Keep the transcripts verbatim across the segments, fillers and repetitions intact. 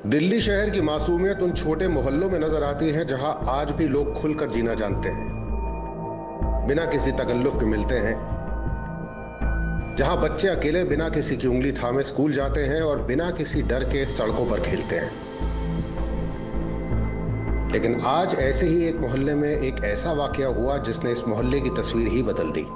दिल्ली शहर की मासूमियत उन छोटे मोहल्लों में नजर आती है जहां आज भी लोग खुलकर जीना जानते हैं, बिना किसी तकल्लुफ के मिलते हैं, जहां बच्चे अकेले बिना किसी की उंगली थामे स्कूल जाते हैं और बिना किसी डर के सड़कों पर खेलते हैं। लेकिन आज ऐसे ही एक मोहल्ले में एक ऐसा वाकया हुआ जिसने इस मोहल्ले की तस्वीर ही बदल दी।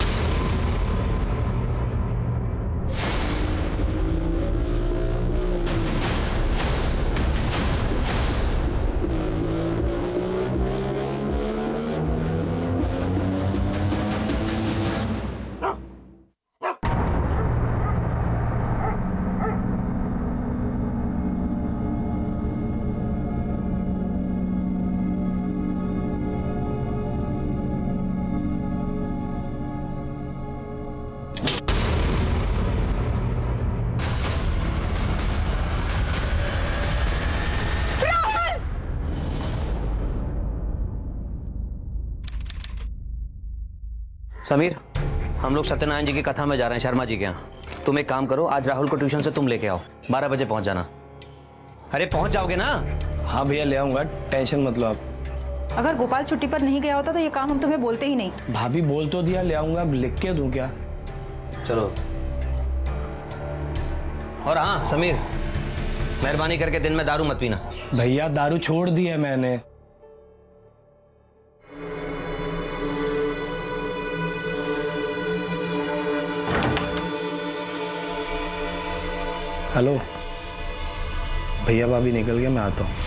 समीर, हम लोग सत्यनारायण जी की कथा में जा रहे हैं शर्मा जी के यहाँ। तुम एक काम करो, आज राहुल को ट्यूशन से तुम लेके आओ, बारह बजे पहुंच जाना। अरे पहुंच जाओगे ना? हाँ भैया ले आऊंगा, टेंशन मत लो आप। अगर गोपाल छुट्टी पर नहीं गया होता तो ये काम हम तुम्हें बोलते ही नहीं। भाभी बोल तो दिया, ले आऊंगा, अब लिख के दूं क्या? चलो। और हाँ समीर, मेहरबानी करके दिन में दारू मत पीना। भैया दारू छोड़ दी है मैंने। हेलो भैया, भाभी निकल गया, मैं आता हूँ।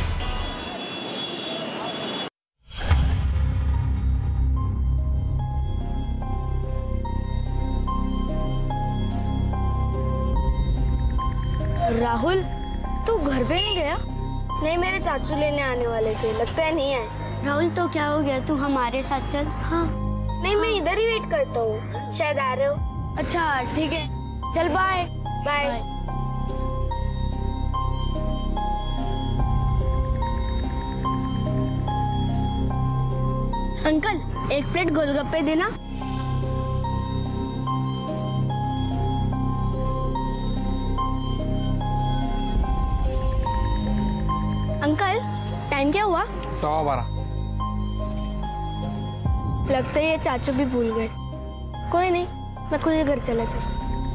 राहुल, तू घर पे नहीं गया? नहीं, मेरे चाचू लेने आने वाले थे, लगता है नहीं आए। राहुल तो क्या हो गया, तू हमारे साथ चल। हाँ नहीं, मैं इधर ही वेट करता हूँ, शायद आ रहे हो। अच्छा ठीक है, चल बाय बाय। अंकल, एक प्लेट गोलगप्पे देना। अंकल, टाइम क्या हुआ? सवा बारह। लगता है ये चाचू भी भूल गए। कोई नहीं, मैं खुद ही घर चला जाता।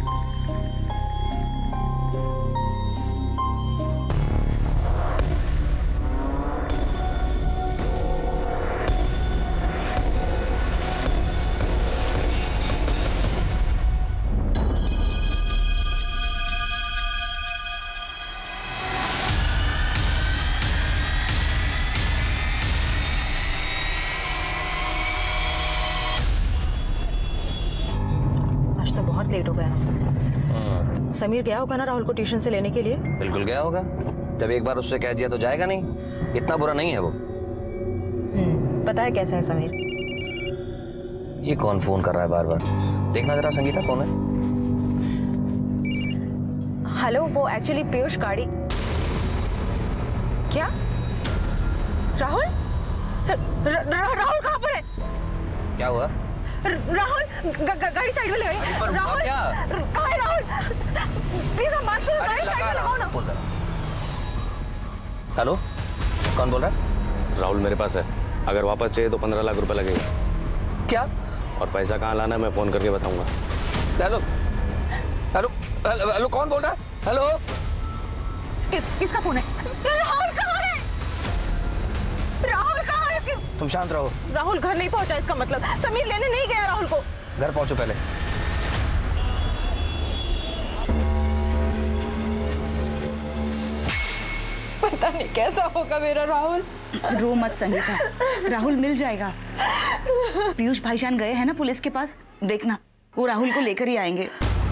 लेट हो गया। समीर गया होगा ना राहुल को ट्यूशन से लेने के लिए? बिल्कुल गया होगा, जब एक बार उससे कह दिया तो जाएगा नहीं। इतना बुरा नहीं है वो। पता है कैसा है समीर? ये कौन फोन कर रहा है बार बार? देखना जरा संगीता, कौन है? हेलो, वो एक्चुअली पीयूष गाड़ी। क्या राहुल? राहुल कहाँ पर है? क्या हुआ? राहुल, गाड़ी साइड में लगाई। राहुल कहाँ है? राहुल प्लीज हम बात करो, गाड़ी साइड में लगाओ ना। हेलो, कौन बोल रहा है? राहुल मेरे पास है, अगर वापस चाहिए तो पंद्रह लाख रुपए लगेगा। क्या? और पैसा कहाँ लाना है मैं फोन करके बताऊंगा। हेलो हेलो हेलो, कौन बोल रहा है? हेलो, किस किसका फोन है? राहुल कहाँ है? राहुल कहाँ है? तुम शांत रहो। राहुल घर नहीं पहुंचा, इसका मतलब समीर लेने नहीं गया राहुल को। घर पहुंचो पहले। पता नहीं कैसा होगा मेरा राहुल। रो मत संगीता, राहुल मिल जाएगा। पीयूष भाईजान गए हैं ना पुलिस के पास, देखना वो राहुल को लेकर ही आएंगे।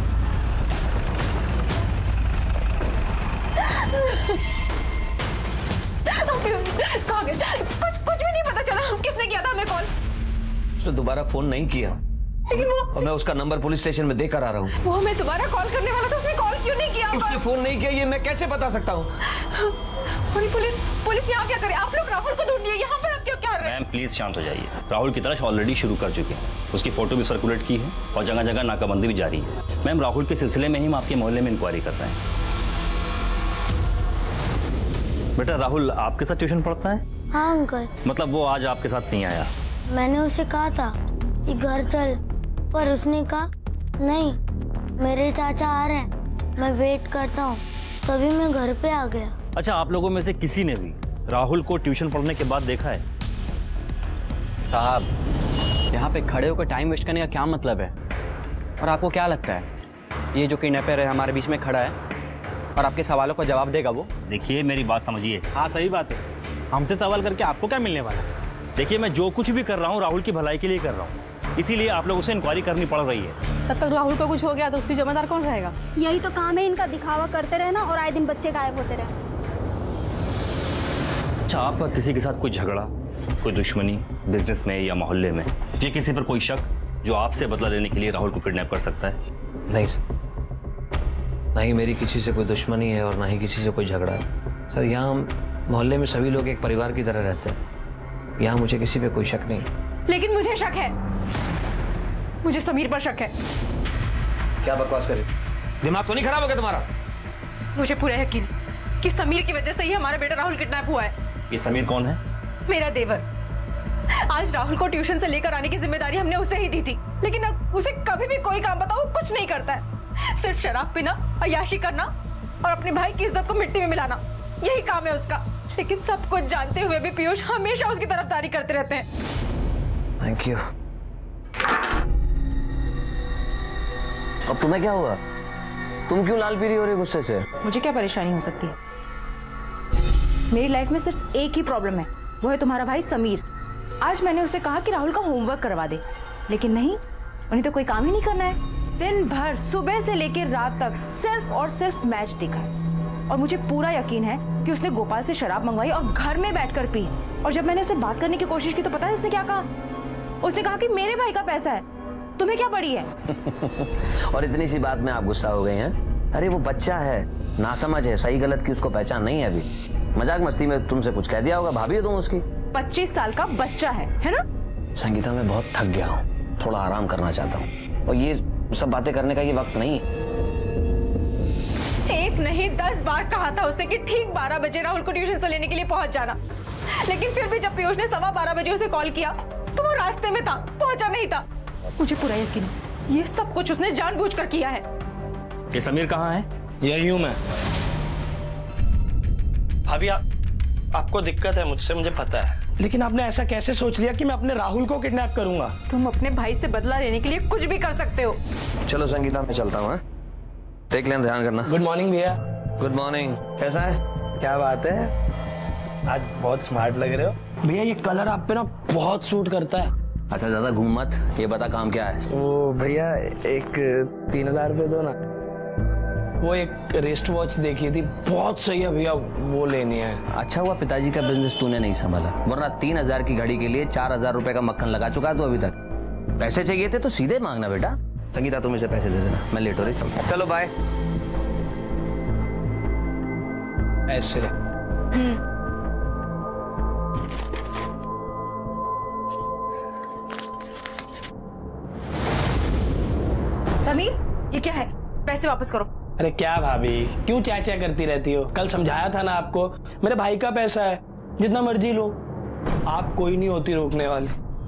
कहाँ गए? कुछ कुछ भी नहीं पता चला। किसने किया था हमें कॉल? उसने दोबारा फोन नहीं किया, लेकिन वो और मैं उसका नंबर पुलिस स्टेशन में देकर आ रहा हूँ। वो हमें दोबारा कॉल करने वाला था, उसने कॉल क्यों नहीं किया? उसने फोन नहीं किया, ये मैं कैसे बता सकता हूँ? पुलिस पुलिस यहाँ क्या करे? आप लोग राहुल को ढूंढिए, यहाँ पर आप क्यों क्या रहे हैं? मैम प्लीज शांत हो जाइए। राहुल की तलाश ऑलरेडी शुरू कर चुके हैं, उसकी फोटो भी सर्कुलेट की है और जगह जगह नाकाबंदी भी जारी है। मैम राहुल के सिलसिले में ही हम आपके मोहल्ले में इंक्वायरी कर रहे हैं। बेटा राहुल आपके साथ ट्यूशन पढ़ता है? हाँ अंकल। मतलब वो आज आपके साथ नहीं आया? मैंने उसे कहा था कि घर चल, पर उसने कहा नहीं, मेरे चाचा आ रहे हैं, मैं वेट करता हूँ, तभी मैं घर पे आ गया। अच्छा, आप लोगों में से किसी ने भी राहुल को ट्यूशन पढ़ने के बाद देखा है? साहब, यहाँ पे खड़े होकर टाइम वेस्ट करने का क्या मतलब है? और आपको क्या लगता है ये जो किडनैपर है हमारे बीच में खड़ा है और आपके सवालों का जवाब देगा वो? देखिए मेरी बात समझिए। हाँ सही बात है, हमसे सवाल करके आपको क्या मिलने वाला? देखिए मैं जो कुछ भी कर रहा हूँ राहुल की भलाई के लिए कर रहा हूँ, इसीलिए आप लोगों से इंक्वायरी करनी पड़ रही है। तब तक राहुल को कुछ हो गया तो उसकी जिम्मेदार कौन रहेगा? यही तो काम है इनका, दिखावा करते रहना और आए दिन बच्चे गायब होते रहे। अच्छा, आपका किसी के साथ कोई झगड़ा, कोई दुश्मनी बिजनेस में या मोहल्ले में, या किसी पर कोई शक जो आपसे बदला लेने के लिए राहुल को किडनैप कर सकता है? नहीं सर, ना ही मेरी किसी से कोई दुश्मनी है और ना ही किसी से कोई झगड़ा है सर। यहाँ हम मोहल्ले में सभी लोग एक परिवार की तरह रहते हैं। यहाँ मुझे किसी पे कोई शक नहीं। लेकिन मुझे शक है, मुझे समीर पर शक है। क्या बकवास करे? दिमाग तो नहीं खराब हो गया तुम्हारा? मुझे पूरा यकीन कि समीर की वजह से ही हमारा बेटा राहुल किडनैप हुआ है। ये समीर कौन है? मेरा देवर। आज राहुल को ट्यूशन से लेकर आने की जिम्मेदारी हमने उसे ही दी थी, लेकिन अब उसे कभी भी कोई काम बताओ कुछ नहीं करता है। सिर्फ शराब पीना, अय्याशी करना और अपने भाई की इज्जत को मिट्टी में मिलाना, यही काम है उसका। लेकिन सब कुछ जानते हुए भी पीयूष हमेशा उसकी तरफदारी करते रहते हैं। Thank you. अब तुम्हें क्या हुआ? तुम क्यों लाल पीली हो रही गुस्से से? मुझे क्या परेशानी हो सकती है? मेरी लाइफ में सिर्फ एक ही प्रॉब्लम है, वो है तुम्हारा भाई समीर। आज मैंने उसे कहा कि राहुल का होमवर्क करवा दे, लेकिन नहीं, उन्हें तो कोई काम ही नहीं करना है। दिन भर सुबह से लेकर रात तक सिर्फ और सिर्फ मैच देखा है। और मुझे पूरा यकीन है कि उसने गोपाल से शराब मंगवाई और घर में बैठकर पी। और जब मैंने उससे बात करने की कोशिश की तो पता है उसने क्या कहा? उसने कहा कि मेरे भाई का पैसा है, तुम्हें क्या पड़ी है? और इतनी सी बात में आप गुस्सा हो गए हैं? अरे वो बच्चा है, नासमझ है, सही गलत की उसको पहचान नहीं है अभी। मजाक मस्ती में तुमसे कुछ कह दिया होगा, भाभी हो तुम उसकी। पच्चीस साल का बच्चा है, है ना? संगीता, मैं बहुत थक गया हूँ, थोड़ा आराम करना चाहता हूँ और ये सब बातें करने का ये वक्त नहीं है। एक नहीं दस बार कहा था उसे कि ठीक बारह बजे राहुल को ट्यूशन से लेने के लिए पहुंच जाना, लेकिन फिर भी जब पीयूष ने सवा बारह बजे उसे कॉल किया तो वो रास्ते में था, पहुंचा नहीं था। मुझे पूरा यकीन है ये सब कुछ उसने जानबूझकर किया है। ये समीर कहाँ है? यही हूँ मैं। भाभी, आप आपको दिक्कत है मुझसे, मुझे पता है, लेकिन आपने ऐसा कैसे सोच लिया कि मैं अपने राहुल को किडनैप करूंगा? तुम अपने भाई से बदला लेने के लिए कुछ भी कर सकते हो। चलो संगीता, मैं चलता हूँ। देख लेना, ध्यान करना। गुड मॉर्निंग भैया। Good morning. कैसा है? क्या बात है, आज बहुत स्मार्ट लग रहे हो भैया। ये कलर आप पे ना बहुत सूट करता है। अच्छा ज्यादा घूम मत, ये बता काम क्या है? ओ भैया, एक तीन हजार रुपये दो ना। वो एक रिस्ट वॉच देखी थी, बहुत सही है भैया, वो लेनी है। अच्छा हुआ पिताजी का बिजनेस तूने नहीं संभाला, वरना तीन हजार की घड़ी के लिए चार हजार रुपए का मक्खन लगा चुका तू अभी तक। पैसे चाहिए थे तो सीधे मांगना बेटा। संगीता, तुम इसे पैसे दे देना, मैं लेट हो रही। चल, चलो बाय। ऐसे समीर, ये क्या है? पैसे वापस करो। अरे क्या भाभी, क्यों चा चा करती रहती हो? कल समझाया था ना आपको, मेरे भाई का पैसा है, जितना मर्जी लो, आप कोई नहीं होती रोकने वाली।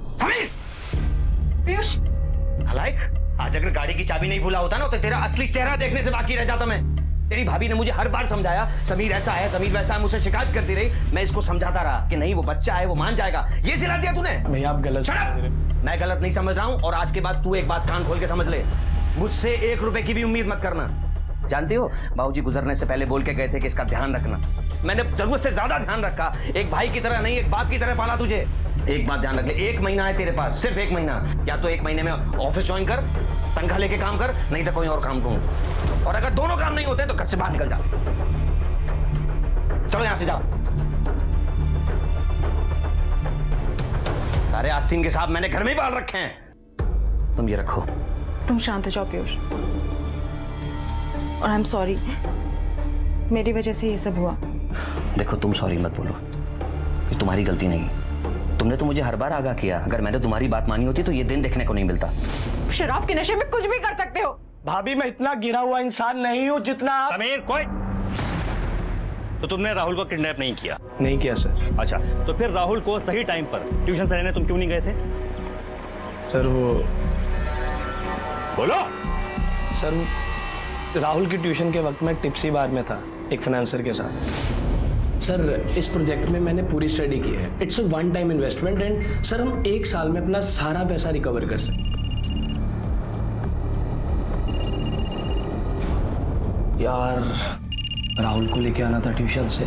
पीयूष, नालायक, आज अगर गाड़ी की चाबी नहीं भूला होता ना तो तेरा असली चेहरा देखने से बाकी रह जाता मैं। तेरी भाभी ने मुझे हर बार समझाया, समीर ऐसा है, समीर वैसा है, मुझसे शिकायत करती रही। मैं इसको समझाता रहा कि नहीं वो बच्चा है, वो मान जाएगा। ये सिला दिया तूने। भैया आप गलत समझ रहे हो। मैं गलत नहीं समझ रहा हूँ, और आज के बाद तू एक बात कान खोल के समझ ले, मुझसे एक रुपए की भी उम्मीद मत करना। जानती हो, बाबूजी गुजरने से पहले बोल के गए थे कि इसका ध्यान रखना। मैंने जरूरत से ज्यादा ध्यान रखा, एक भाई की तरह नहीं, एक बाप की तरह पाला तुझे। एक बात ध्यान रख ले, एक महीना है तेरे पास, सिर्फ एक महीना। या तो एक महीने में ऑफिस ज्वाइन कर, तनख्वाह लेके काम कर, नहीं तो कोई और काम ढूंढ। और अगर दोनों काम नहीं होते तो घर से बाहर निकल जा। चलो यहां से जाओ। सारे आस्तीन के साथ मैंने घर में ही पाल रखे हैं। तुम ये रखो। तुम शांत हो जाओ पीयूष, और आई एम सॉरी, मेरी वजह से ये सब हुआ। देखो, तुम सॉरी मत बोलो, ये तुम्हारी गलती नहीं। तुमने तो मुझे हर बार आगाह किया, अगर मैंने तुम्हारी बात मानी होती तो ये दिन देखने को नहीं मिलता। शराब के नशे में कुछ भी कर सकते हो। भाभी, मैं इतना गिरा हुआ इंसान नहीं हूँ जितना आप। समीर, कोई तो तुमने राहुल को किडनैप नहीं किया? नहीं किया सर। अच्छा, तो फिर राहुल को सही टाइम पर ट्यूशन से लेने तुम क्यों नहीं गए थे? सर वो बोलो। सर राहुल की ट्यूशन के वक्त मैं टिप्सी बार में था एक फाइनेंसर के साथ। सर इस प्रोजेक्ट में मैंने पूरी स्टडी की है। It's a one time investment and sir हम एक साल में अपना सारा पैसा रिकवर कर सकते। यार राहुल को लेके आना था ट्यूशन से।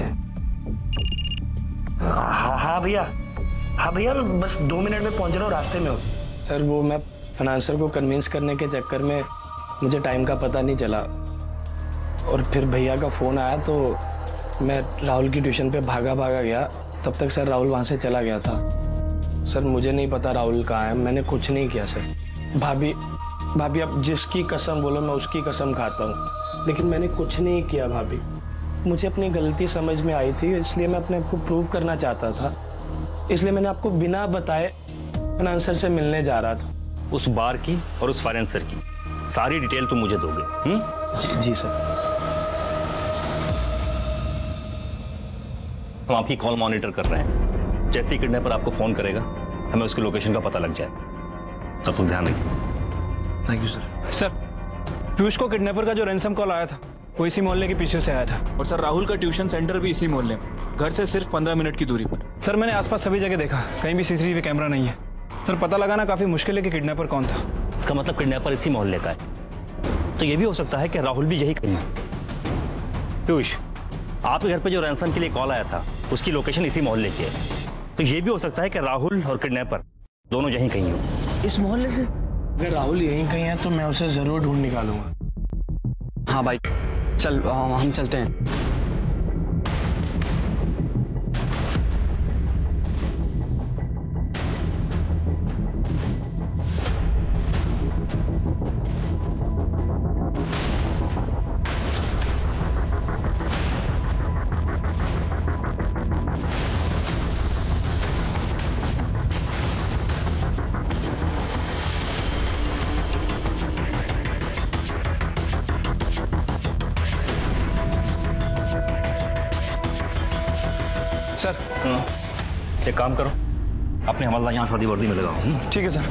हाँ हाँ भैया, हाँ भैया बस दो मिनट में पहुंच रहा हूँ, रास्ते में हो। सर वो मैं फाइनेंसर को कन्विंस करने के चक्कर में मुझे टाइम का पता नहीं चला और फिर भैया का फ़ोन आया तो मैं राहुल की ट्यूशन पे भागा भागा गया। तब तक सर राहुल वहाँ से चला गया था। सर मुझे नहीं पता राहुल कहाँ है, मैंने कुछ नहीं किया सर। भाभी भाभी आप जिसकी कसम बोलो मैं उसकी कसम खाता हूँ, लेकिन मैंने कुछ नहीं किया भाभी। मुझे अपनी गलती समझ में आई थी, इसलिए मैं अपने आप को प्रूव करना चाहता था, इसलिए मैंने आपको बिना बताए फाइनेंसर से मिलने जा रहा था। उस बार की और उस फाइनेंसर की सारी डिटेल तुम मुझे दोगे? हम्म? जी जी सर। हम आपकी कॉल मॉनिटर कर रहे हैं। जैसे ही किडनैपर आपको फोन करेगा हमें उसकी लोकेशन का पता लग जाए, तब तुम ध्यान रखिए। Thank you sir. Sir Piyush को किडनैपर का जो रैंसम कॉल आया था वो इसी मोहल्ले के पीछे से आया था। और सर राहुल का ट्यूशन सेंटर भी इसी मोहल्ले में, घर से सिर्फ पंद्रह मिनट की दूरी पर। सर मैंने आसपास सभी जगह देखा, कहीं भी सीसीटीवी कैमरा नहीं है। सर पता लगाना काफी मुश्किल है कि किडनैपर कौन था। इसका मतलब किडनैपर इसी मोहल्ले का है, तो ये भी हो सकता है कि राहुल भी यही कहीं है। पीयूष, आपके घर पे जो रैंसम के लिए कॉल आया था उसकी लोकेशन इसी मोहल्ले की है, तो ये भी हो सकता है कि राहुल और किडनैपर दोनों यहीं कहीं हो। इस मोहल्ले से? अगर राहुल यहीं कहीं है तो मैं उसे जरूर ढूंढ निकालूंगा। हाँ भाई चल हम चलते हैं। सर एक काम करो, अपने हवलदार यहाँ शादी वर्दी में लगाओ। ठीक है सर।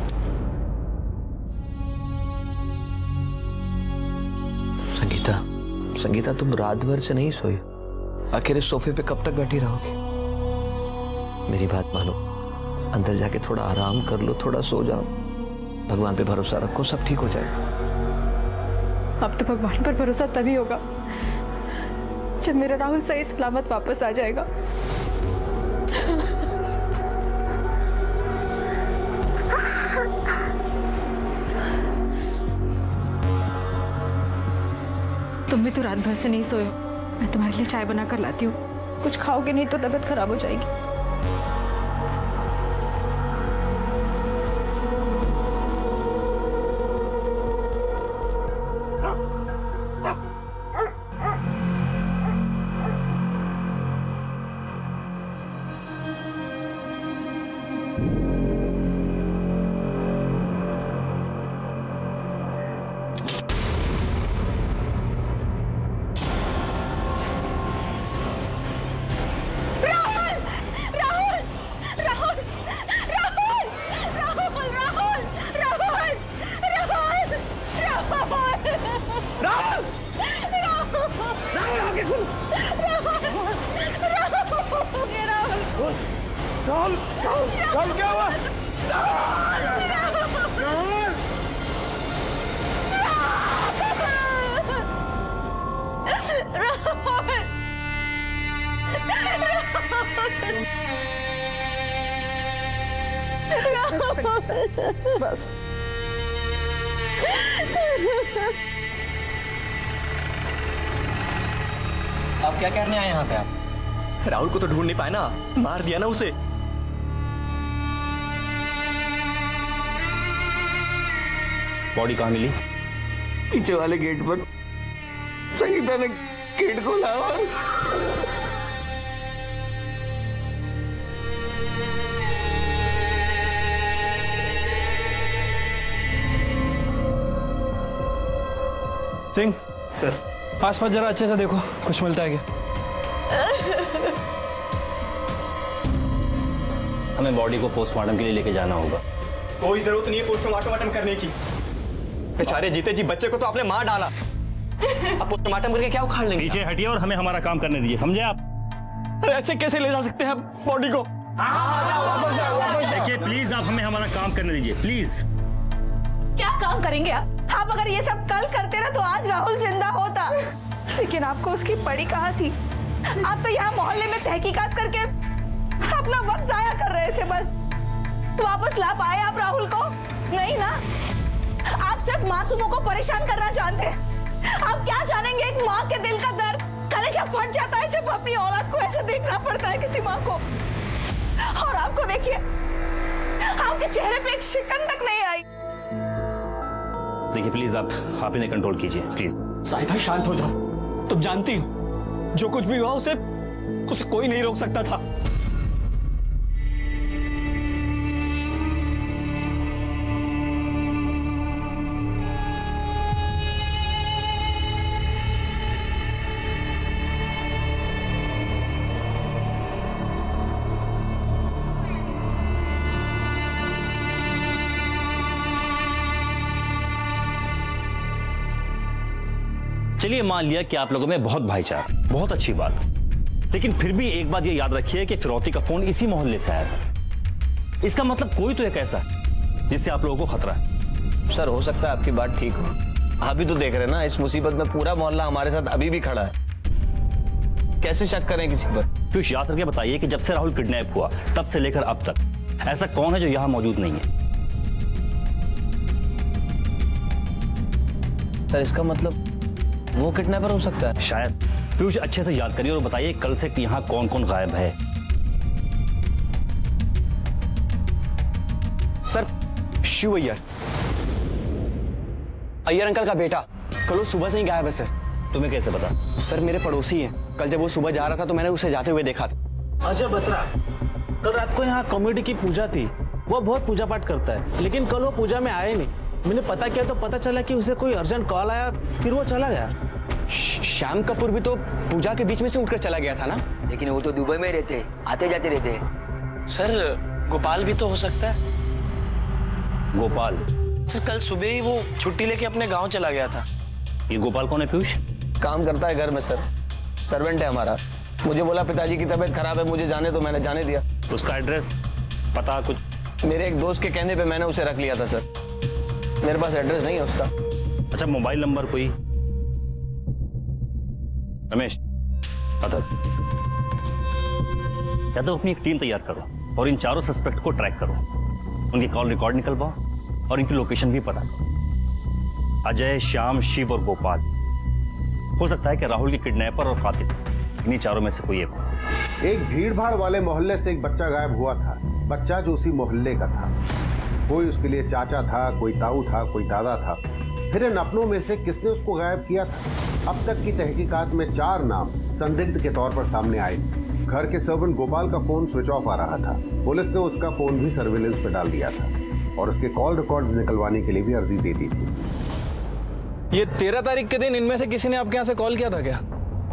संगीता, संगीता तुम रात भर से नहीं सोई, आखिर इस सोफे पे कब तक बैठी रहोगी? मेरी बात मानो, अंदर जाके थोड़ा आराम कर लो, थोड़ा सो जाओ, भगवान पे भरोसा रखो, सब ठीक हो जाएगा। अब तो भगवान पर भरोसा तभी होगा जब मेरा राहुल सही सलामत वापस आ जाएगा। तुम भी तो रात भर से नहीं सोए हो, मैं तुम्हारे लिए चाय बना कर लाती हूँ, कुछ खाओगे नहीं तो तबीयत खराब हो जाएगी। राहुल, राहुल, राहुल क्या हुआ? बस आप क्या करने आए यहाँ पे? आप राहुल को तो ढूंढ नहीं पाए ना, मार दिया ना उसे। बॉडी कहाँ मिली? पीछे वाले गेट पर संगीता ने गेट खोला और सिंह सर आसपास जरा अच्छे से देखो, कुछ मिलता है क्या? हमें बॉडी को पोस्टमार्टम के लिए लेके जाना होगा। कोई जरूरत नहीं है पोस्टमार्टम करने की। बेचारे जीते जी बच्चे को तो आपने मार डाला, अब पोस्टमार्टम करके क्या उखाड़ लेंगे? पीछे हटिए और हमें हमारा काम करने दीजिए, समझे आप? अरे ऐसे कैसे ले जा सकते हैं बॉडी को? देखिए प्लीज आप हमें हमारा काम करने दीजिए प्लीज। क्या काम करेंगे आप? आप अगर ये सब कल करते ना तो आज राहुल जिंदा होता, लेकिन आपको उसकी पड़ी कहाँ थी? आप तो यहाँ मोहल्ले में तहकीकात करके अपना वक्त जाया कर रहे थे बस। वापस ला पाए आप राहुल को? नहीं ना। आप सिर्फ मासूमों को परेशान करना जानते हैं। आप क्या जानेंगे एक माँ के दिल का दर्द? कलेजा फट जाता है जब अपनी औलाद को ऐसे देखना पड़ता है किसी माँ को। और आपको देखिए, आपके चेहरे पे एक शिकन तक नहीं आई। देखिए प्लीज आप आप इन्हें कंट्रोल कीजिए प्लीज। साहिबा शांत हो जाओ। तुम जानती हो जो कुछ भी हुआ उसे उसे कोई नहीं रोक सकता था। चलिए मान लिया कि आप लोगों में बहुत भाईचारा, बहुत अच्छी बात, लेकिन फिर भी एक बात ये याद रखिए कि फिरौती का फोन इसी मोहल्ले से आया था। इसका मतलब कोई तो एक ऐसा है जिससे आप लोगों को खतरा है। सर हो सकता है आपकी बात ठीक हो, आप भी तो देख रहे हैं ना इस मुसीबत में पूरा मोहल्ला हमारे साथ अभी भी खड़ा है, कैसे शक करें किसी पर? पीयूष याद करके बताइए कि जब से राहुल किडनैप हुआ तब से लेकर अब तक ऐसा कौन है जो यहाँ मौजूद नहीं है? सर इसका मतलब वो किडनैपर हो सकता है शायद। पीयूष अच्छे से याद करिए और बताइए कल से यहाँ कौन कौन गायब है? सर शिव अय्यर, अय्यर अंकल का बेटा कल वो सुबह से ही गायब है सर। तुम्हें कैसे पता? सर मेरे पड़ोसी हैं, कल जब वो सुबह जा रहा था तो मैंने उसे जाते हुए देखा था। अजय बत्रा, कल रात को यहाँ कम्युनिटी की पूजा थी, वो बहुत पूजा पाठ करता है, लेकिन कल वो पूजा में आए नहीं। मैंने पता किया तो पता चला कि उसे कोई अर्जेंट कॉल आया, फिर वो चला गया। श्याम कपूर भी तो पूजा के बीच में से उठकर चला गया था ना? लेकिन वो तो दुबई में रहते, आते जाते रहते। सर गोपाल भी तो हो सकता है। गोपाल? सर कल सुबह ही वो छुट्टी लेके अपने गांव चला गया था। ये गोपाल कौन है पीयूष? काम करता है घर में सर, सर्वेंट है हमारा। मुझे बोला पिताजी की तबीयत खराब है, मुझे जाने तो मैंने जाने दिया। उसका एड्रेस पता कुछ? मेरे एक दोस्त के कहने पे मैंने उसे रख लिया था सर, मेरे पास एड्रेस नहीं है उसका। अच्छा मोबाइल नंबर कोई? रमेश पता या तो अपनी एक टीम तैयार करो और इन चारों सस्पेक्ट को ट्रैक करो, उनकी कॉल रिकॉर्ड निकलवाओ और इनकी लोकेशन भी पता करो। अजय, श्याम, शिव और गोपाल, हो सकता है कि राहुल के किडनैपर और कातिल इन्हीं चारों में से कोई एक हो। एक भीड़ भाड़ वाले मोहल्ले से एक बच्चा गायब हुआ था, बच्चा जो उसी मोहल्ले का था। कोई उसके लिए चाचा था, कोई ताऊ था, कोई दादा था। फिर इन अपनों में से किसने उसको गायब किया था? अब तक की तहकीकात में चार नाम संदिग्ध के तौर पर सामने आए। घर के सर्वेंट गोपाल का फोन स्विच ऑफ आ रहा था, पुलिस ने उसका फोन भी सर्विलेंस पे डाल दिया था और उसके कॉल रिकॉर्ड्स निकलवाने के लिए भी अर्जी दे दी थी। ये तेरह तारीख के दिन इनमें से किसी ने आपके यहाँ से कॉल किया था क्या?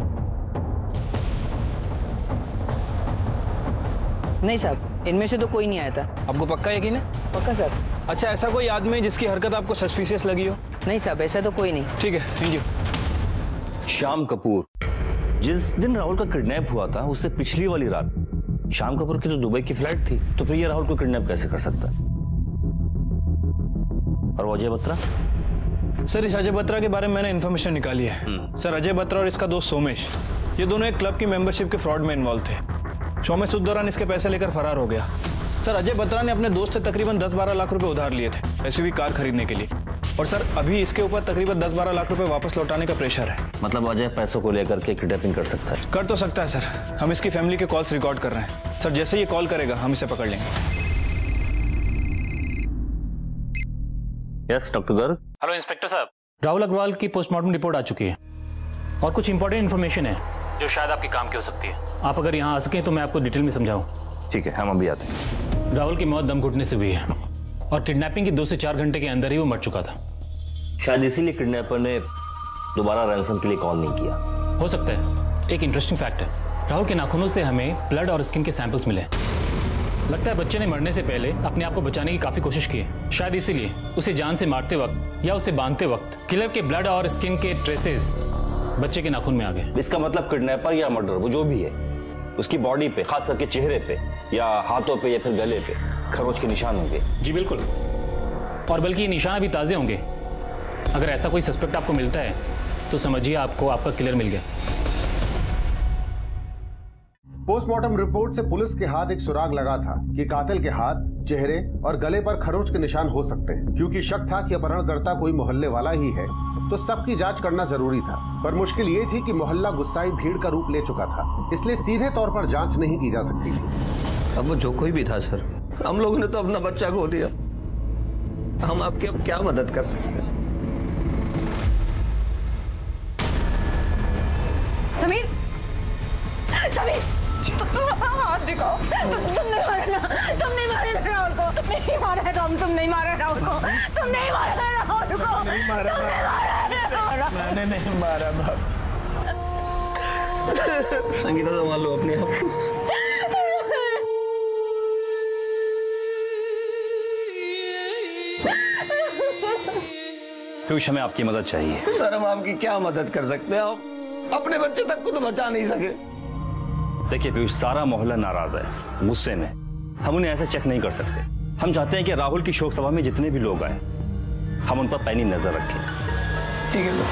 नहीं साहब, इनमें से तो कोई नहीं आया था। आपको पक्का यकीन है? पक्का सर। अच्छा ऐसा कोई आदमी जिसकी हरकत आपको सस्पिशियस लगी हो? नहीं साहब, ऐसा तो कोई नहीं। ठीक है, थैंक यू। श्याम कपूर, जिस दिन राहुल का किडनैप हुआ था उससे पिछली वाली रात श्याम कपूर की तो दुबई की फ्लाइट थी, तो फिर ये राहुल को किडनैप कैसे कर सकता है? और अजय बत्रा? सर इस अजय बत्रा के बारे में मैंने इन्फॉर्मेशन निकाली है। सर अजय बत्रा और इसका दोस्त सोमेश, ये दोनों एक क्लब की मेंबरशिप के फ्रॉड में इन्वॉल्व थे। सोमेश उस दौरान इसके पैसे लेकर फरार हो गया। सर अजय बत्रा ने अपने दोस्त से तकरीबन दस बारह लाख रुपए उधार लिए थे एसयूवी कार खरीदने के लिए, और सर अभी इसके ऊपर तकरीबन दस बारह लाख रुपए वापस लौटाने का प्रेशर है। मतलब अजय पैसों को लेकर के किडनैपिंग कर सकता है? कर तो सकता है सर, हम इसकी फैमिली के कॉल्स रिकॉर्ड कर रहे हैं। सर जैसे ये कॉल करेगा हम इसे पकड़ लेंगे। Yes doctor Garg. Hello inspector साहब, राहुल अग्रवाल की पोस्टमार्टम रिपोर्ट आ चुकी है और कुछ इंपॉर्टेंट इन्फॉर्मेशन है जो शायद आपके काम की हो सकती है। आप अगर यहाँ आ सकें तो मैं आपको डिटेल में समझाऊं। ठीक है, हम अभी आते हैं। राहुल की मौत दम घुटने से हुई है और किडनैपिंग के दो से चार घंटे के अंदर ही वो मर चुका था। शायद इसीलिए किडनैपर ने दोबारा रैंसम के लिए कॉल नहीं किया। हो सकता है, एक इंटरेस्टिंग फैक्ट है। राहुल के नाखूनों से हमें ब्लड और स्किन के सैंपल्स मिले। लगता है बच्चे ने मरने से पहले अपने आप को बचाने की काफी कोशिश की है। शायद इसीलिए उसे जान से मारते वक्त या उसे बांधते वक्त किलर के ब्लड और स्किन के ट्रेसेस बच्चे के नाखून में आ गए। इसका मतलब किडनैपर या मर्डर, वो जो भी है, उसकी बॉडी पे, खास करके चेहरे पे या हाथों पे या फिर गले पे खरोच के निशान होंगे। जी बिल्कुल, और बल्कि ये निशान अभी ताजे होंगे। अगर ऐसा कोई सस्पेक्ट आपको मिलता है तो समझिए आपको आपका किलर मिल गया। पोस्टमार्टम रिपोर्ट से पुलिस के हाथ एक सुराग लगा था कि कातिल के हाथ, चेहरे और गले पर खरोच के निशान हो सकते हैं। क्योंकि शक था कि अपहरणकर्ता कोई मोहल्ले वाला ही है, तो सबकी जांच करना जरूरी था। पर मुश्किल ये थी कि मोहल्ला गुस्साई भीड़ का रूप ले चुका था, इसलिए सीधे तौर पर जांच नहीं की जा सकती थी। अब वो जो कोई भी था सर, हम लोगों ने तो अपना बच्चा खो दिया। हम आपकी अब क्या मदद कर सकते हैं? समीर, समीर, हाथ दिखाओ। तुम तुम नहीं मारे ना, तुम नहीं मारे राहुल को, तुम नहीं मारा है राहुल, तुम नहीं मारे राहुल को, तुम नहीं मारे राहुल को, नहीं मारा, मैंने नहीं मारा बाप। संगीता संभाल लो अपने आप को। पीयूष, हमें आपकी मदद चाहिए। सर हम आपकी क्या मदद कर सकते हैं? आप अपने बच्चे तक को तो बचा नहीं सके। देखिए पीयूष, सारा मोहल्ला नाराज है, गुस्से में। हम उन्हें ऐसे चेक नहीं कर सकते। हम चाहते हैं कि राहुल की शोक सभा में जितने भी लोग आए, हम उन पर पैनी नजर रखें। ठीक है।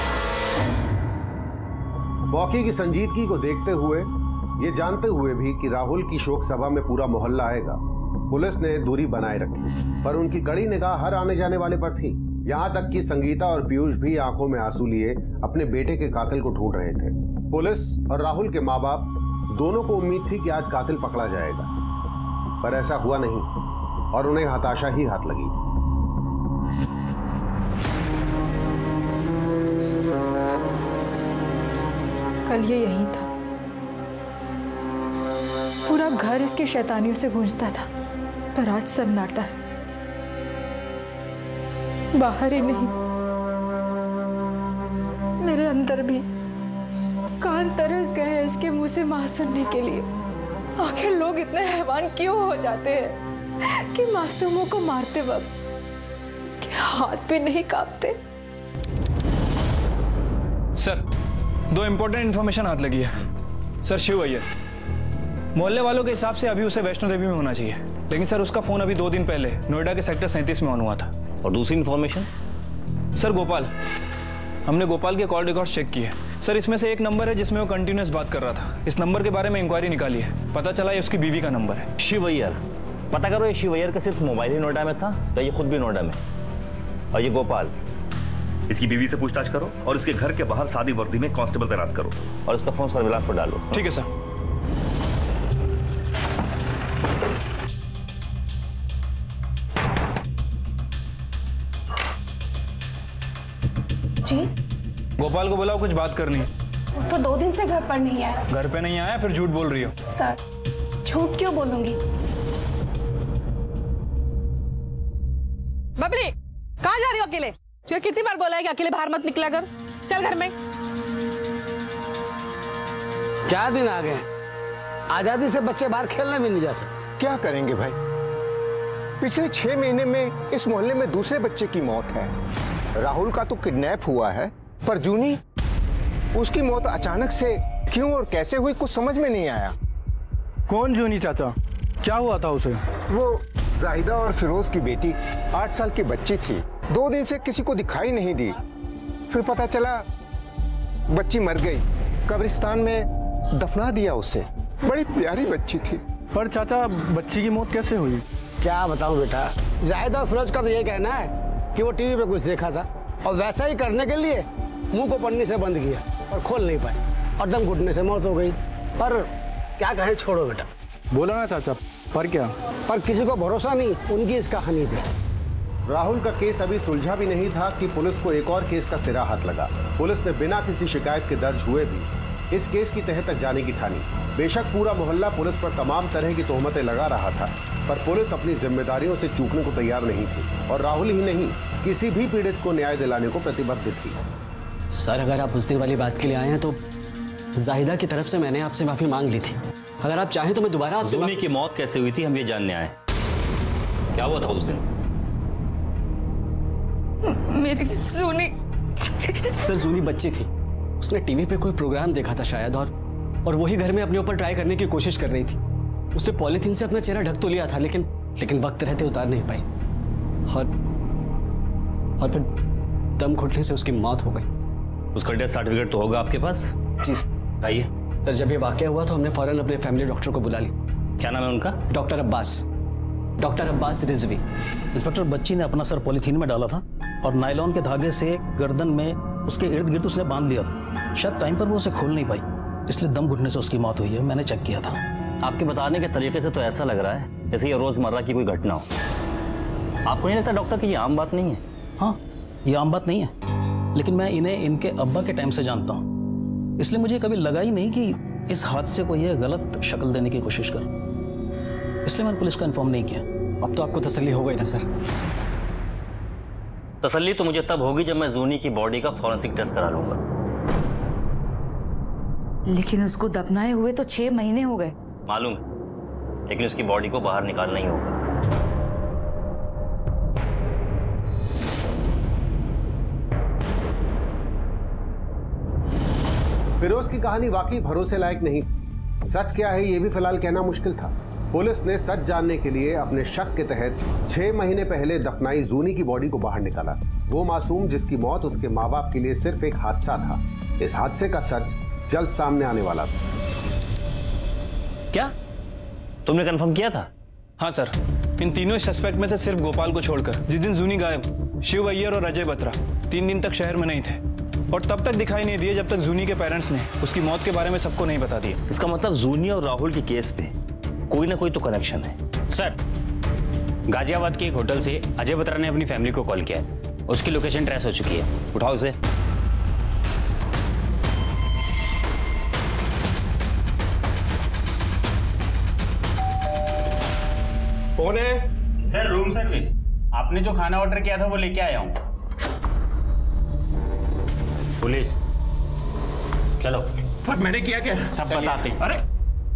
मौके की संजीदगी को देखते हुए, ये जानते हुए भी कि राहुल की शोक सभा में पूरा मोहल्ला आएगा, पुलिस ने दूरी बनाए रखी। पर उनकी कड़ी निगाह हर आने जाने वाले पर थी। यहाँ तक कि संगीता और पीयूष भी आंखों में आंसू लिए अपने बेटे के कातिल को ढूंढ रहे थे। पुलिस और राहुल के माँ बाप दोनों को उम्मीद थी कि आज कातिल पकड़ा जाएगा, पर ऐसा हुआ नहीं और उन्हें हताशा ही हाथ लगी। कल ये यहीं था, पूरा घर इसके शैतानियों से गूंजता था, पर आज सन्नाटा है। बाहर ही नहीं, मेरे अंदर भी कान तरस गए हैं इसके मुंह से मां सुनने के लिए। आखिर लोग इतने हैवान क्यों हो जाते हैं कि मासूमों को मारते वक्त के हाथ भी नहीं कांपते। सर, दो इंपॉर्टेंट इंफॉर्मेशन हाथ लगी है। सर, शिव अय्यर, मोहल्ले वालों के हिसाब से अभी उसे वैष्णो देवी में होना चाहिए, लेकिन सर उसका फोन अभी दो दिन पहले नोएडा के सेक्टर सैंतीस में ऑन हुआ था। और दूसरी इंफॉर्मेशन? सर गोपाल, हमने गोपाल के कॉल रिकॉर्ड चेक किए। सर इसमें से एक नंबर है जिसमें वो कंटिन्यूअस बात कर रहा था। इस नंबर के बारे में इंक्वायरी निकाली है, पता चला ये उसकी बीवी का नंबर है। शिव अय्यर, पता करो ये शिव अय्यर का सिर्फ मोबाइल ही नोएडा में था या ये खुद भी नोएडा में? और ये गोपाल, इसकी बीवी से पूछताछ करो और इसके घर के बाहर सादी वर्दी में कांस्टेबल तैनात करो और इसका फोन सर्विलांस पर डालो। ठीक है सर। जी? गोपाल को बुलाओ, कुछ बात करनी है। वो तो दो दिन से घर पर नहीं आया। घर पे नहीं आया, फिर झूठ बोल रही हो। सर, झूठ क्यों बोलूंगी? बबली, कहाँ जा रही हो अकेले? तुझे कितनी बार बोला है कि अकेले बाहर मत निकला कर? चल घर में। क्या दिन आ गए, आजादी से बच्चे बाहर खेलने भी नहीं जा सकते। क्या करेंगे भाई, पिछले छह महीने में इस मोहल्ले में दूसरे बच्चे की मौत है। राहुल का तो किडनैप हुआ है, पर जूनी, उसकी मौत अचानक से क्यों और कैसे हुई कुछ समझ में नहीं आया। कौन जूनी चाचा? क्या हुआ था उसे? वो जाहिदा और फिरोज की बेटी आठ साल की बच्ची थी, दो दिन से किसी को दिखाई नहीं दी। फिर पता चला बच्ची मर गई, कब्रिस्तान में दफना दिया उसे। बड़ी प्यारी बच्ची थी। पर चाचा, बच्ची की मौत कैसे हुई? क्या बताऊं बेटा, जाहिदा और फिरोज का तो ये कहना है कि वो टीवी पे कुछ देखा था और वैसा ही करने के लिए मुंह को पन्नी से बंद किया और खोल नहीं पाए और दम घुटने से मौत हो गई। पर क्या कहें, छोड़ो बेटा। बोला ना चाचा, पर क्या? पर किसी को भरोसा नहीं, उनकी इस कहानी पे। राहुल का केस अभी सुलझा भी नहीं था कि पुलिस को एक और केस का सिरा हाथ लगा। पुलिस ने बिना किसी शिकायत के दर्ज हुए भी इस केस की तह तक जाने की ठानी। बेशक पूरा मोहल्ला पुलिस पर तमाम तरह की तोहमतें लगा रहा था, पर पुलिस अपनी जिम्मेदारियों से चूकने को तैयार नहीं थी और राहुल ही नहीं, किसी भी पीड़ित को न्याय दिलाने को प्रतिबद्ध थी। सर, अगर आप उस दिन वाली बात के लिए आए हैं तो जाहिदा की तरफ से मैंने आपसे माफी मांग ली थी। अगर आप चाहें तो मैं दोबारा आपसे। जूनी की मौत कैसे हुई थी हम ये जानने आए। क्या हुआ था उस दिन? मेरी जूनी सर जूनी बच्ची थी, उसने टीवी पे कोई प्रोग्राम देखा था शायद, और और वही घर में अपने ऊपर ट्राई करने की कोशिश कर रही थी। उसने पॉलीथीन से अपना चेहरा ढक तो लिया था, लेकिन लेकिन वक्त रहते उतार नहीं पाई और और फिर दम घुटने से उसकी मौत हो गई। उसका डेथ सर्टिफिकेट तो होगा आपके पास? जी आइए सर। जब ये वाकया हुआ तो हमने फौरन अपने फैमिली डॉक्टर को बुला लिया। क्या नाम है उनका? Doctor Abbas, doctor Abbas Rizvi. Inspector, बच्ची ने अपना सर पॉलीथीन में डाला था और नायलॉन के धागे से गर्दन में उसके इर्द गिर्द उसने बांध लिया था। शायद टाइम पर वो उसे खोल नहीं पाई, इसलिए दम घुटने से उसकी मौत हुई है। मैंने चेक किया था। आपके बताने के तरीके से तो ऐसा लग रहा है जैसे ये रोजमर्रा की कोई घटना हो। आपको नहीं लगता डॉक्टर कि ये आम बात नहीं है? हाँ, ये आम बात नहीं है, लेकिन मैं इन्हें इनके अब्बा के टाइम से जानता हूँ, इसलिए मुझे कभी लगा ही नहीं कि इस हादसे को ये गलत शक्ल देने की कोशिश कर, इसलिए मैंने पुलिस को इन्फॉर्म नहीं किया। अब तो आपको तसल्ली हो गई ना सर? तसल्ली तो मुझे तब होगी जब मैं जूनी की बॉडी का फॉरेंसिक टेस्ट करा लूंगा। लेकिन उसको दफनाए हुए तो छह महीने हो गए। मालूम है, लेकिन उसकी बॉडी को बाहर निकालना ही होगा। फिरोज की कहानी वाकई भरोसे लायक नहीं। सच क्या है ये भी फिलहाल कहना मुश्किल था। पुलिस ने सच जानने के लिए अपने शक के तहत छह महीने पहले दफनाई जूनी की बॉडी को बाहर निकाला। वो मासूम जिसकी मौत उसके माँ बाप के लिए सिर्फ एक हादसा था। इस हादसे का सच जल्द सामने आने वाला था। क्या तुमने कंफर्म किया था? हाँ सर, इन तीनों सस्पेक्ट में से सिर्फ गोपाल को छोड़कर जिस दिन जूनी गायब, शिव अय्यर और अजय बत्रा तीन दिन तक शहर में नहीं थे और तब तक दिखाई नहीं दिए जब तक जूनी के पेरेंट्स ने उसकी मौत के बारे में सबको नहीं बता दिया। इसका मतलब जूनी और राहुल के केस पे कोई ना कोई तो कनेक्शन है। सर, गाजियाबाद के एक होटल से अजय बत्रा ने अपनी फैमिली को कॉल किया है। उसकी लोकेशन ट्रेस हो चुकी है। उठाओ उसे। कौन है? Sir, room service. आपने जो खाना ऑर्डर किया था वो लेके आया हूं। पुलिस, चलो। पर मैंने किया क्या? सब बताते हैं। अरे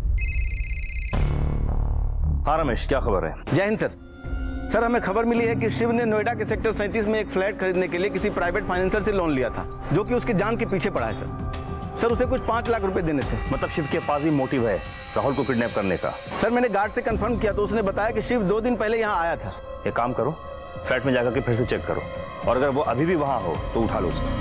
हाँ रमेश, क्या खबर है? जय हिंद सर। सर, हमें खबर मिली है कि शिव ने नोएडा के सेक्टर सैंतीस में एक फ्लैट खरीदने के लिए किसी प्राइवेट फाइनेंसर से लोन लिया था, जो कि उसकी जान के पीछे पड़ा है सर। सर, उसे कुछ पांच लाख रुपए देने थे। मतलब शिव के पास भी मोटिव है राहुल को किडनैप करने का? सर, मैंने गार्ड से कंफर्म किया तो उसने बताया कि शिव दो दिन पहले यहाँ आया था। एक काम करो, फ्लैट में जाकर के फिर से चेक करो, और अगर वो अभी भी वहां हो तो उठा लो उसको।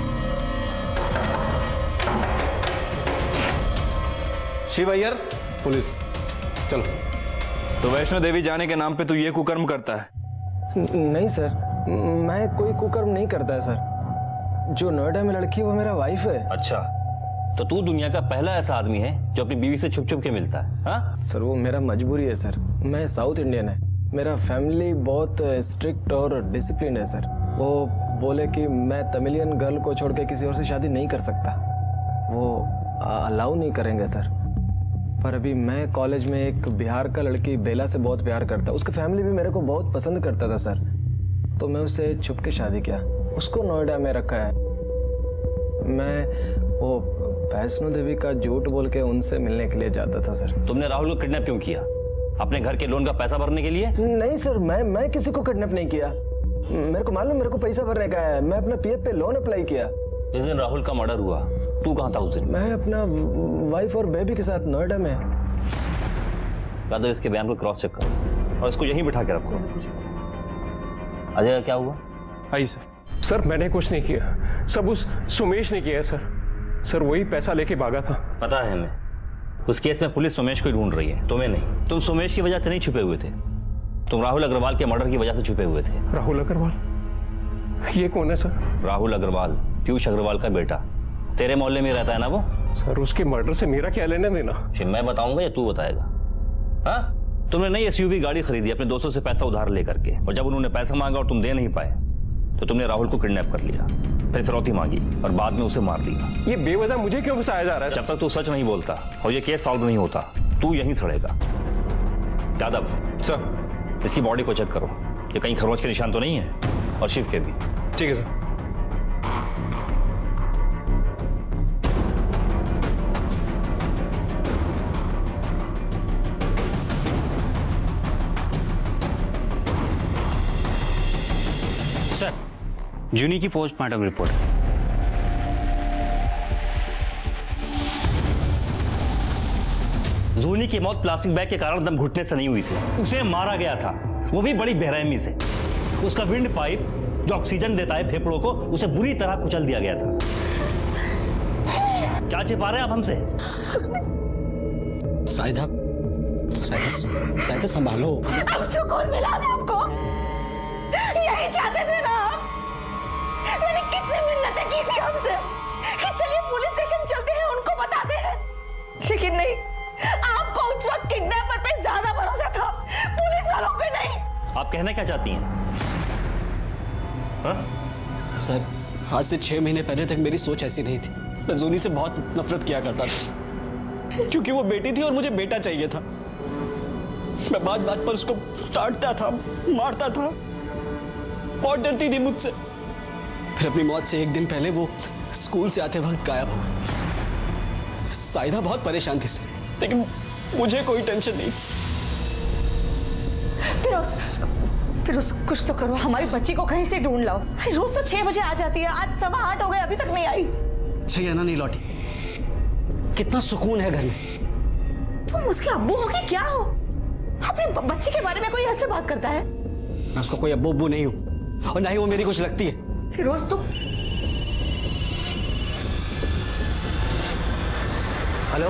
शिव अय्यर, पुलिस, चलो। तो वैष्णो देवी जाने के नाम पे तू ये कुकर्म करता है? नहीं सर, मैं कोई कुकर्म नहीं करता है सर। जो नोएडा में लड़की वो मेरा वाइफ है। अच्छा, तो तू दुनिया का पहला ऐसा आदमी है जो अपनी बीवी से छुप छुप के मिलता है? हाँ सर, वो मेरा मजबूरी है सर। मैं साउथ इंडियन है, मेरा फैमिली बहुत स्ट्रिक्ट और डिसिप्लिन है सर। वो बोले कि मैं तमिलियन गर्ल को छोड़ के किसी और से शादी नहीं कर सकता, वो अलाउ नहीं करेंगे सर। पर अभी मैं कॉलेज में एक बिहार का लड़की बेला से बहुत प्यार करता, उसका फैमिली भी मेरे को बहुत पसंद करता था सर, तो मैं उससे छुप के शादी किया, उसको नोएडा में रखा है। मैं वो वैष्णो देवी का झूठ बोल के उनसे मिलने के लिए जाता था सर। तुमने राहुल को किडनैप क्यों किया? अपने घर के लोन का पैसा भरने के लिए? नहीं सर, मैं मैं किसी को किडनैप नहीं किया। मेरे को मालूम मेरे को पैसा भरने का है, मैं अपना पीएफ पे लोन अप्लाई किया। जिस दिन राहुल का मर्डर हुआ तू कहाँ था उस दिन? मैं अपना वाइफ और बेबी के साथ नोएडा में। या तो इसके बयान को क्रॉस चेक करो और इसको यहीं बिठा के रखो। अजय, क्या हुआ? आई सर। सर, मैंने कुछ नहीं किया, सब उस सुमेश ने किया सर। सर, वही पैसा लेके भागा था। पता है हमें, उस केस में पुलिस सुमेश को ढूंढ रही है, तुम्हें नहीं। तुम सुमेश की वजह से नहीं छुपे हुए थे, तुम राहुल अग्रवाल के मर्डर की वजह से छुपे हुए थे। राहुल अग्रवाल? ये कौन है सर? राहुल अग्रवाल पीयूष अग्रवाल का बेटा, तेरे मोहल्ले में रहता है ना वो। सर, उसके मर्डर से मेरा क्या लेना देना? मैं बताऊंगा या तू बताएगा? हाँ, तुमने नई एसयूवी गाड़ी खरीदी अपने दोस्तों से पैसा उधार लेकर के, और जब उन्होंने पैसा मांगा और तुम दे नहीं पाए तो तुमने राहुल को किडनैप कर लिया, फिर फिरौती मांगी और बाद में उसे मार दिया। ये बेवजह मुझे क्यों फंसाया जा रहा है? जब तक तू सच नहीं बोलता और ये केस सॉल्व नहीं होता तू यहीं सड़ेगा। यादव सर, इसकी बॉडी को चेक करो, ये कहीं खरोंच के निशान तो नहीं है, और शिव के भी। ठीक है सर। जूनी की पोस्टमार्टम रिपोर्ट। जूनी की मौत प्लास्टिक बैग के कारण दम घुटने से नहीं हुई थी, उसे मारा गया था, वो भी बड़ी बेरहमी से। उसका विंड पाइप जो ऑक्सीजन देता है फेफड़ों को, उसे बुरी तरह कुचल दिया गया था। क्या छिपा रहे हैं आप हमसे? साहिदा, साहिदा, साहिदा संभालो। अब सुकून मिला ना आपको? यही चाहते थे ना आप? मैंने कितनी मिन्नतें की थी हमसे कि चलिए पुलिस स्टेशन चलते हैं, उनको बताते हैं, लेकिन नहीं, आपको उस वक्त किडनैपर पे ज्यादा भरोसा था, पुलिस वालों पे नहीं। आप कहना क्या चाहती हैं? हाँ? सर, आज से छह महीने पहले तक मेरी सोच ऐसी नहीं थी। मैं जूनी से बहुत नफरत किया करता था, क्योंकि वो बेटी थी और मुझे बेटा चाहिए था। मैं बात बात पर उसको डांटता था, मारता था, बहुत डरती थी मुझसे। फिर अपनी मौत से एक दिन पहले वो स्कूल से आते वक्त गायब हो गई। साहिदा बहुत परेशान थी, लेकिन मुझे कोई टेंशन नहीं। फिरोज, फिरोज कुछ तो करो, हमारी बच्ची को कहीं से ढूंढ लाओ। रोज तो छह बजे आ जाती है, आज सवा आठ हो गए, अभी तक नहीं आई। छह नहीं लौटी। कितना सुकून है घर में। तुम उसके अब्बू हो कि क्या हो? अपने बच्ची के बारे में कोई ऐसे बात करता है? मैं उसका कोई अब्बू अब्बू नहीं हूं, और ना ही वो मेरी कुछ लगती है। फिरोज तुम। हेलो,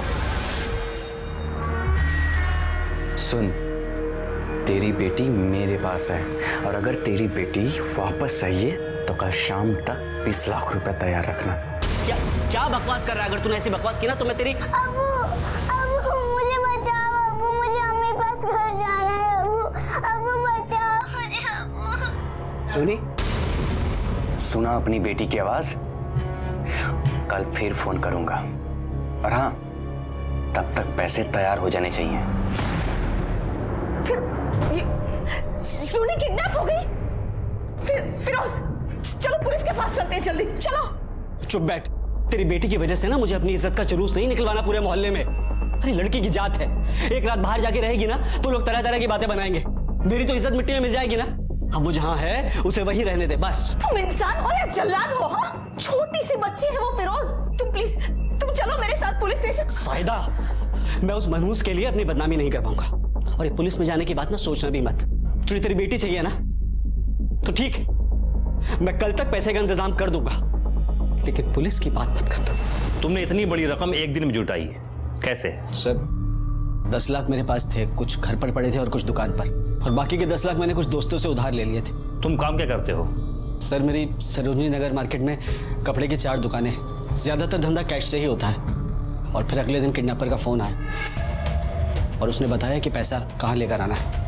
सुन, तेरी बेटी मेरे पास है, और अगर तेरी बेटी वापस चाहिए तो कल शाम तक बीस लाख रुपए तैयार रखना। क्या क्या बकवास कर रहा है? अगर तूने ऐसी बकवास की ना तो मैं तेरी। अबू, अबू मुझे बचाओ, अबू मुझे अम्मी पास घर जाना है, अबू, अबू बचाओ मुझे, अबू। सुनी? सुना अपनी बेटी की आवाज? कल फिर फोन करूंगा, और हाँ, तब तक पैसे तैयार हो जाने चाहिए। फिर ये सोनी किडनैप हो गई? फिर फिरोज चलो पुलिस के पास चलते हैं, जल्दी चलो। चुप बैठ। तेरी बेटी की वजह से ना मुझे अपनी इज्जत का जुलूस नहीं निकलवाना पूरे मोहल्ले में। अरे लड़की की जात है, एक रात बाहर जाके रहेगी ना तो लोग तरह तरह की बातें बनाएंगे। मेरी तो इज्जत मिट्टी में मिल जाएगी ना। अब वो जहां है उसे वहीं रहने दे बस। तुम इंसान हो या जल्लाद हो? हाँ, छोटी सी बच्ची है वो फिरोज। तुम प्लीज, तुम चलो मेरे साथ पुलिस स्टेशन। साहिदा, मैं उस मनहूस के लिए अपनी बदनामी नहीं कर पाऊंगा, और ये पुलिस में जाने की बात ना सोचना भी मत। तुझे तेरी बेटी चाहिए ना, तो ठीक है, मैं कल तक पैसे का इंतजाम कर दूंगा, लेकिन पुलिस की बात मत करना। तुमने इतनी बड़ी रकम एक दिन में जुटाई, कैसे? सर, दस लाख मेरे पास थे, कुछ घर पर पड़े थे और कुछ दुकान पर, और बाकी के दस लाख मैंने कुछ दोस्तों से उधार ले लिए थे। तुम काम क्या करते हो? सर, मेरी सरोजनी नगर मार्केट में कपड़े की चार दुकानें, ज्यादातर धंधा कैश से ही होता है। और फिर अगले दिन किडनैपर का फोन आया और उसने बताया कि पैसा कहाँ लेकर आना है।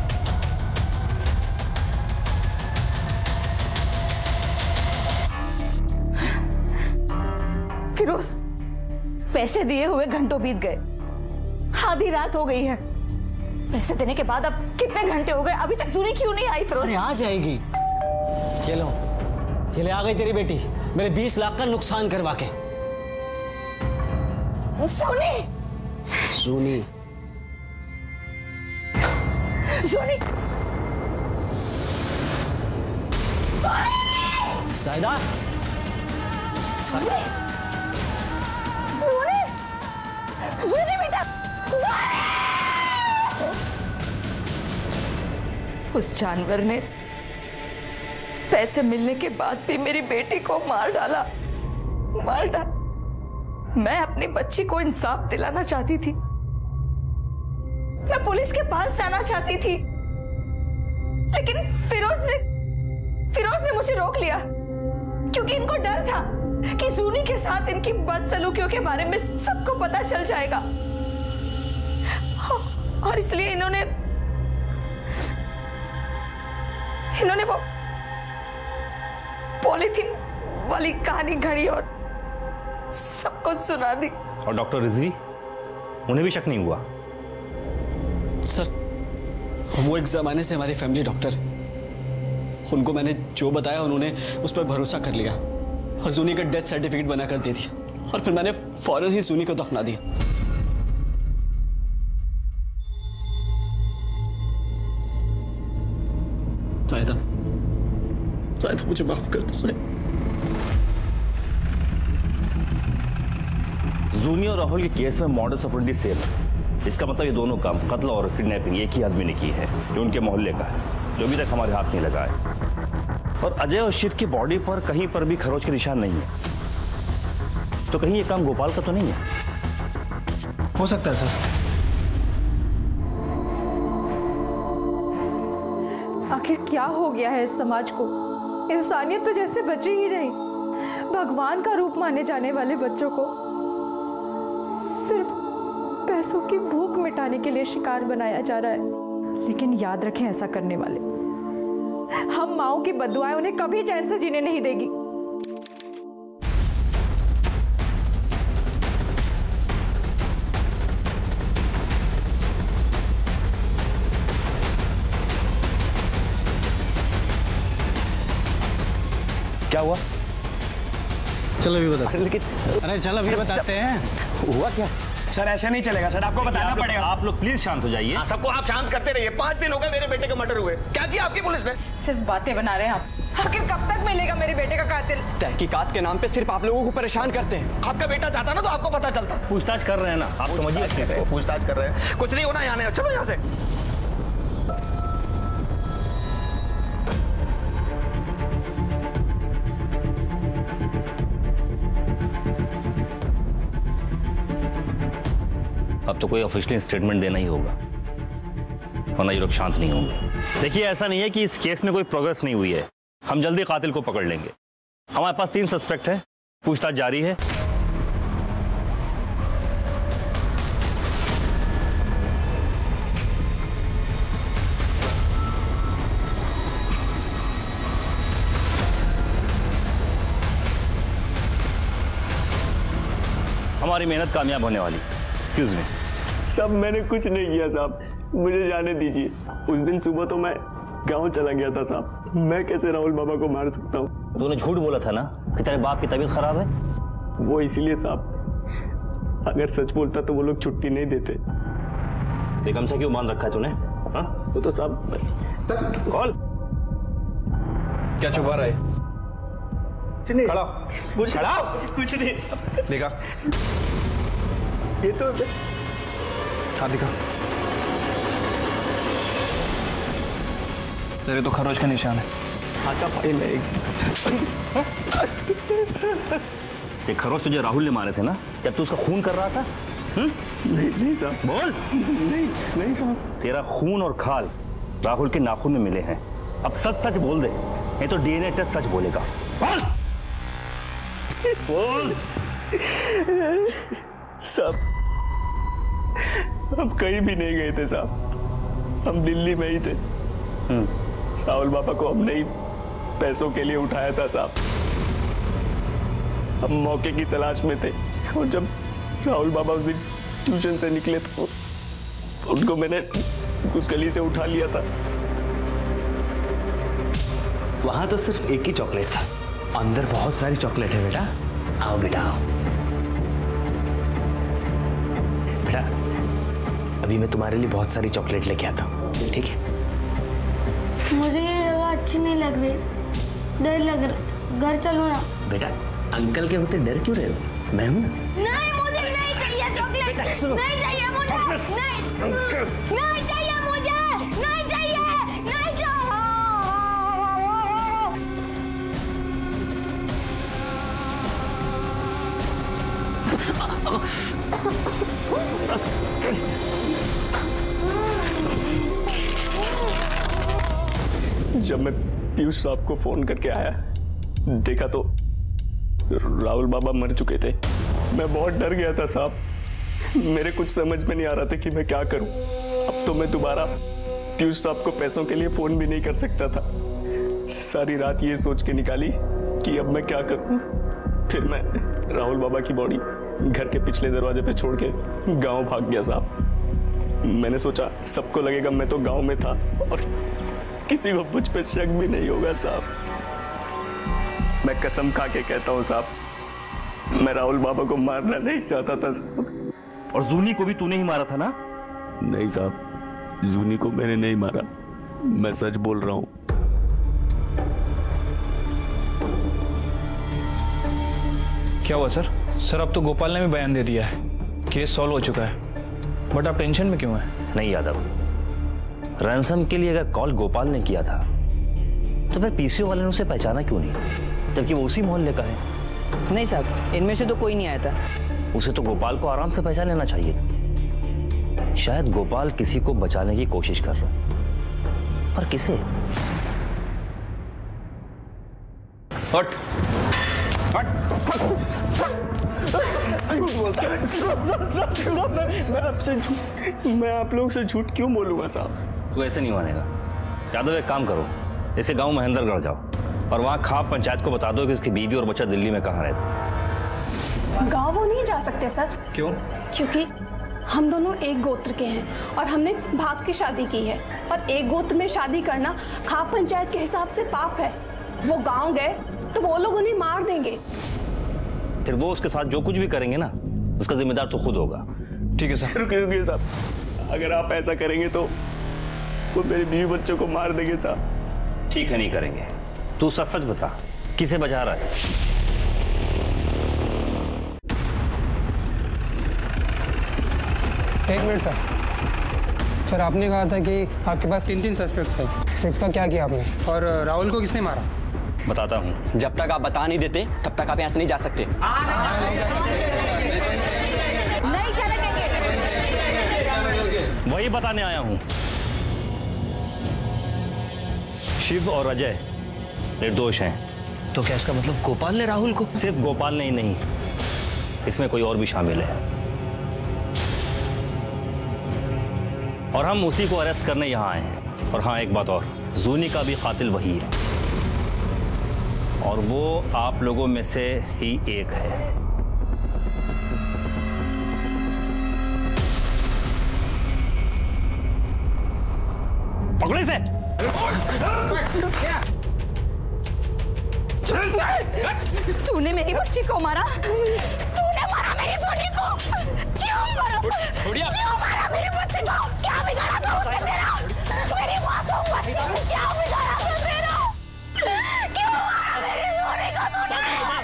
फिरोज, पैसे दिए हुए घंटों बीत गए, आधी रात हो गई है। पैसे देने के बाद अब कितने घंटे हो गए, अभी तक जूनी क्यों नहीं आई? फिरोज, अरे आ जाएगी। ये लो, ये ले आ गई तेरी बेटी, मेरे बीस लाख का नुकसान करवा के। सोनी, सोनी, सोनी, साहिदा, सोनी, सोनी, सोनी बेटा, उस जानवर ने पैसे मिलने के बाद भी मेरी बेटी को मार डाला, मार डाला। मैं अपनी बच्ची को इंसाफ दिलाना चाहती थी, मैं पुलिस के पास जाना चाहती थी, लेकिन फिरोज ने फिरोज ने मुझे रोक लिया, क्योंकि इनको डर था कि जूनी के साथ इनकी बदसलूकियों के बारे में सबको पता चल जाएगा, और इसलिए इन्होंने इन्होंने वो पॉलीथीन वाली कहानी घड़ी और सबको सुना दी। और डॉक्टर रिजवी, उन्हें भी शक नहीं हुआ? सर, वो एक जमाने से हमारे फैमिली डॉक्टर, उनको मैंने जो बताया उन्होंने उस पर भरोसा कर लिया और जूनी का डेथ सर्टिफिकेट बना कर दे दिया, और फिर मैंने फौरन ही जूनी को दफना दिया। साहिदा, शायद मुझे माफ कर दो साहब। जूनी और राहुल के केस में मॉडस ऑपरेंडी सेम है। इसका मतलब ये दोनों काम, कत्ल और किडनैपिंग, एक ही आदमी ने की है जो उनके मोहल्ले का है, जो अभी तक हमारे हाथ नहीं लगा है। और अजय और शिव की बॉडी पर कहीं पर भी खरोच के निशान नहीं है। तो कहीं ये काम गोपाल का तो नहीं है? हो सकता है सर। आखिर क्या हो गया है इस समाज को? इंसानियत तो जैसे बची ही नहीं। भगवान का रूप माने जाने वाले बच्चों को सिर्फ पैसों की भूख मिटाने के लिए शिकार बनाया जा रहा है। लेकिन याद रखें, ऐसा करने वाले हम माओ की बद्दुआएं उन्हें कभी चैन से जीने नहीं देगी। क्या हुआ? चलो अभी बताते। लेकिन अरे चलो अभी बताते हैं। हुआ क्या? सर ऐसा नहीं चलेगा सर, आपको बताना आप पड़ेगा। आप लोग प्लीज शांत हो जाइए। सबको आप शांत करते रहिए। पांच दिन हो गए मेरे बेटे का मर्डर हुए, क्या किया आपकी पुलिस ने? सिर्फ बातें बना रहे हैं आप। आखिर कब तक मिलेगा मेरे बेटे का कातिल? तहकीकात के नाम पे सिर्फ आप लोगों को परेशान करते हैं। आपका बेटा चाहता ना तो आपको पता चलता। पूछताछ कर रहे हैं ना, आप समझिए अच्छे से। पूछताछ कर रहे हैं, कुछ नहीं होना यहाँ नहीं। चलो यहाँ से। अब तो कोई ऑफिशियल स्टेटमेंट देना ही होगा, वरना ये लोग शांत नहीं होंगे। देखिए, ऐसा नहीं है कि इस केस में कोई प्रोग्रेस नहीं हुई है। हम जल्दी कातिल को पकड़ लेंगे। हमारे पास तीन सस्पेक्ट हैं, पूछताछ जारी है। हमारी मेहनत कामयाब होने वाली। Excuse me. साहब मैंने कुछ नहीं किया साहब, मुझे जाने दीजिए। उस दिन सुबह तो मैं गांव चला गया था साहब। मैं कैसे राहुल बाबा को मार सकता हूँ? तूने झूठ बोला था ना कि तेरे बाप की तबीयत खराब है। वो इसीलिए साहब, अगर सच बोलता तो वो लोग छुट्टी नहीं देते। बेगम से क्यों मान रखा है तूने? हाँ वो तो साहब बस कॉल। क्या छुपा रहा है? खड़ा कुछ खड़ा कुछ नहीं साहब। देखा ये तो हाँ दिखा सर, ये तो खरोच का निशान है। हाथा पाई में ये खरोच तुझे राहुल ने मारे थे ना, जब तू उसका खून कर रहा था? हुँ? नहीं नहीं साहब। बोल। नहीं नहीं साहब। तेरा खून और खाल राहुल के नाखून में मिले हैं। अब सच सच बोल दे, नहीं तो डीएनए टेस्ट सच बोलेगा। बोल बोल। साहब हम कहीं भी नहीं गए थे साहब, हम दिल्ली में ही थे। राहुल बाबा को हमने ही पैसों के लिए उठाया था साहब। हम मौके की तलाश में थे और जब राहुल बाबा उस दिन ट्यूशन से निकले तो उनको मैंने उस गली से उठा लिया था। वहां तो सिर्फ एक ही चॉकलेट था, अंदर बहुत सारी चॉकलेट है बेटा। आओ बेटा आओ। बेटा अभी मैं तुम्हारे लिए बहुत सारी चॉकलेट लेके आता हूँ, ठीक है? मुझे ये जगह अच्छी नहीं लग रही, डर लग रहा। घर चलो ना। बेटा अंकल के होते डर क्यों रहे हो? मैं हूं ना। नहीं मुझे नहीं चाहिए चॉकलेट। नहीं चाहिए मुझे। नहीं नहीं चाहिए मुझे। नहीं चाहिए। नहीं चाहिए। जब मैं पीयूष साहब को फोन करके आया, देखा तो राहुल बाबा मर चुके थे। मैं बहुत डर गया था साहब। मेरे कुछ समझ में नहीं आ रहा था कि मैं क्या करूं। अब तो मैं दोबारा पीयूष साहब को पैसों के लिए फोन भी नहीं कर सकता था। सारी रात ये सोच के निकाली कि अब मैं क्या करूं। फिर मैं राहुल बाबा की बॉडी घर के पिछले दरवाजे पे छोड़ के गांव भाग गया साहब। मैंने सोचा सबको लगेगा मैं तो गांव में था और किसी को मुझ पे शक भी नहीं होगा साहब। मैं कसम खा के कहता हूँ साहब, मैं राहुल बाबा को मारना नहीं चाहता था साहब। और जूनी को भी तूने ही मारा था ना? नहीं साहब, जूनी को मैंने नहीं मारा, मैं सच बोल रहा हूँ। क्या हुआ सर? सर अब तो गोपाल ने भी बयान दे दिया है, केस सॉल्व हो चुका है। बट आप टेंशन में क्यों हैं? नहीं यादव, रैंसम के लिए अगर कॉल गोपाल ने किया था तो फिर पीसीओ वाले ने उसे पहचाना क्यों नहीं, जबकि वो उसी मोहल्ले का है? नहीं साहब, इनमें से तो कोई नहीं आया था। उसे तो गोपाल को आराम से पहचान लेना चाहिए था। शायद गोपाल किसी को बचाने की कोशिश कर रहा है, पर किसे? हट मैं आपसे झूठ मैं आप लोग से झूठ क्यों बोलूंगा साहब? तू ऐसे नहीं मानेगा। यादव एक काम करो, इसे गांव महेंद्रगढ़ जाओ और वहां खाप पंचायत को बता दो कि उसकी बीवी और बच्चा दिल्ली में कहाँ रहते। गाँव वो नहीं जा सकते सर। क्यों? क्योंकि हम दोनों एक गोत्र के हैं और हमने भाग की शादी की है, और एक गोत्र में शादी करना खाप पंचायत के हिसाब से पाप है। वो गांव गए तो वो लोग उन्हें मार देंगे। फिर वो उसके साथ जो कुछ भी करेंगे ना, उसका जिम्मेदार तो खुद होगा। ठीक है साहब। रुकिए रुकिए साहब, अगर आप ऐसा करेंगे तो वो मेरे बीवी बच्चों को मार देंगे साहब। ठीक है, नहीं करेंगे। तू सच सच बता, किसे बचा रहा है? एक मिनट सर। सर आपने कहा था कि आपके पास तीन तीन सस्पेक्ट है, तो इसका क्या किया आपने? और राहुल को किसने मारा? बताता हूँ। जब तक आप बता नहीं देते तब तक आप यहाँ से नहीं जा सकते। नहीं चले देंगे। वही बताने आया हूँ। शिव और अजय निर्दोष हैं। तो क्या इसका मतलब गोपाल ने राहुल को? सिर्फ गोपाल ने ही नहीं, इसमें कोई और भी शामिल है, और हम उसी को अरेस्ट करने यहां आए हैं। और हाँ, एक बात और, जूनी का भी कातिल वही है, और वो आप लोगों में से ही एक है। पकड़ो इसे। तूने मेरी बच्ची को मारा, तूने मारा मेरी सोनी को। क्यों मारा? क्यों मारा मेरी बच्ची को? क्या बिगाड़ा था उसने तेरा? मेरी मासूम बच्ची को क्या बिगाड़ा था तेरा? क्यों मारा मेरी सोनी को तूने?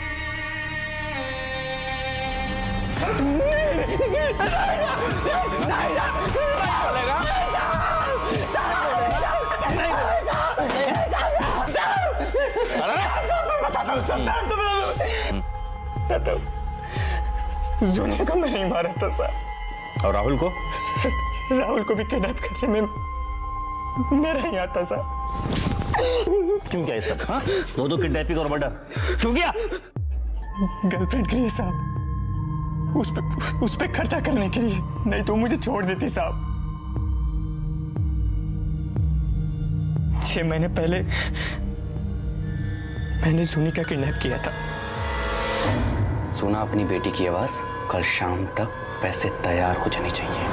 जूनिया को मैं नहीं मारा था सर। और राहुल को? राहुल को भी किडनैप करने में मेरा ही आता सर। क्यों क्या ये सब? हाँ, दो दो किडनैपिंग और मर्डर क्यों किया? गर्लफ्रेंड के लिए साहब, उस पे उस पे खर्चा करने के लिए, नहीं तो मुझे छोड़ देती साहब। छह महीने पहले मैंने जूनी का किडनैप किया था। सुना अपनी बेटी की आवाज? कल शाम तक पैसे तैयार हो जाने चाहिए।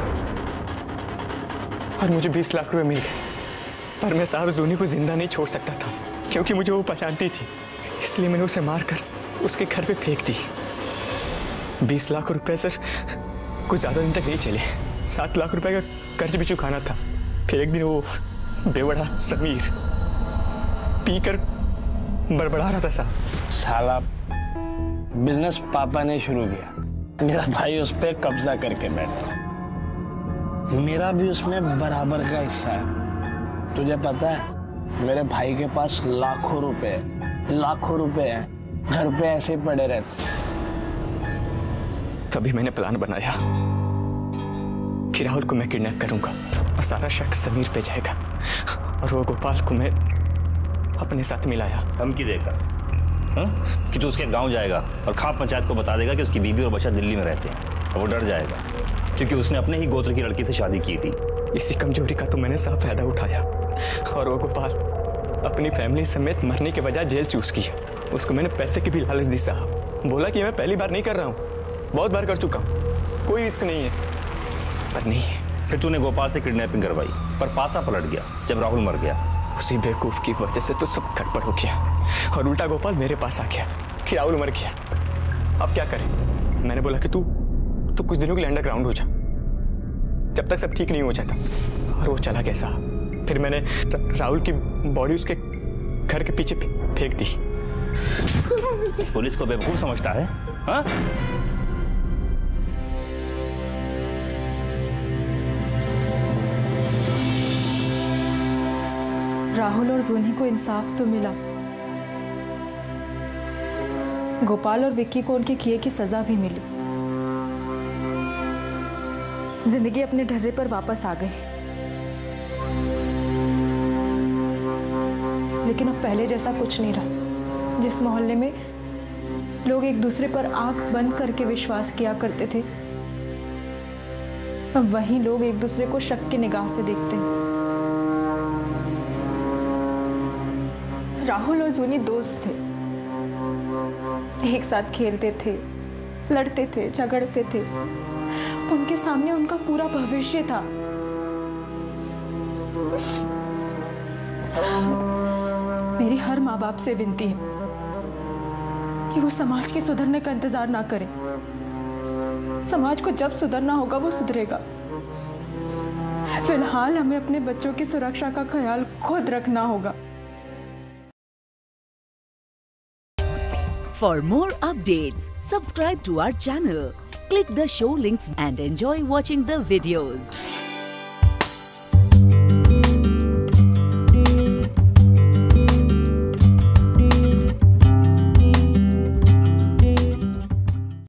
और मुझे बीस लाख रुपए मिल गए, पर मैं साहब जूनी को जिंदा नहीं छोड़ सकता था, क्योंकि मुझे वो पहचानती थी। इसलिए मैंने उसे मारकर उसके घर पे फेंक दी। बीस लाख रुपए सर कुछ ज्यादा दिन तक नहीं चले। सात लाख रुपए का कर्ज भी चुकाना था। फिर एक दिन वो बेवड़ा समीर पीकर बड़बड़ा रहा था साहब। साला बिजनेस पापा ने शुरू किया, मेरा भाई उस पर कब्जा करके बैठा। मेरा भी उसमें बराबर का हिस्सा है। तुझे पता है मेरे भाई के पास लाखों रुपए लाखों रुपए हैं, घर पे ऐसे पड़े रहते। तभी मैंने प्लान बनाया कि राहुल को मैं किडनैप करूंगा और सारा शक समीर पे जाएगा, और वो गोपाल को मैं अपने साथ मिलाया। धमकी देकर हाँ? कि तू उसके गांव जाएगा और खाप पंचायत को बता देगा कि उसकी बीवी और बच्चा दिल्ली में रहते हैं, और वो डर जाएगा क्योंकि उसने अपने ही गोत्र की लड़की से शादी की थी। इसी कमजोरी का तो मैंने साफ फायदा उठाया, और वो गोपाल अपनी फैमिली समेत मरने के बजाय जेल चूज किया। उसको मैंने पैसे की भी लालच दी साहब। बोला कि मैं पहली बार नहीं कर रहा हूँ, बहुत बार कर चुका हूँ, कोई रिस्क नहीं है, पर नहीं। फिर तूने गोपाल से किडनैपिंग करवाई, पर पासा पलट गया जब राहुल मर गया। उसी बेवकूफ की वजह से तो सब गड़बड़ हो गया, और उल्टा गोपाल मेरे पास आ गया कि राहुल मर गया, अब क्या करें? मैंने बोला कि तू तू कुछ दिनों के लिए अंडरग्राउंड हो जा, जब तक सब ठीक नहीं हो जाता, और वो चला गया साहब। फिर मैंने राहुल की बॉडी उसके घर के पीछे फेंक दी। पुलिस को बेवकूफ समझता है? हाँ? राहुल और जूनी को इंसाफ तो मिला, गोपाल और विक्की को उनके किए की सजा भी मिली। जिंदगी अपने ढर्रे पर वापस आ गई। लेकिन अब पहले जैसा कुछ नहीं रहा। जिस मोहल्ले में लोग एक दूसरे पर आंख बंद करके विश्वास किया करते थे, अब वही लोग एक दूसरे को शक की निगाह से देखते हैं। राहुल और जूनी दोस्त थे, एक साथ खेलते थे, लड़ते थे, झगड़ते थे। उनके सामने उनका पूरा भविष्य था। मेरी हर माँ बाप से विनती है कि वो समाज के सुधरने का इंतजार ना करें। समाज को जब सुधरना होगा वो सुधरेगा। फिलहाल हमें अपने बच्चों की सुरक्षा का ख्याल खुद रखना होगा। For more updates, subscribe to our channel, click the show links and enjoy watching the videos.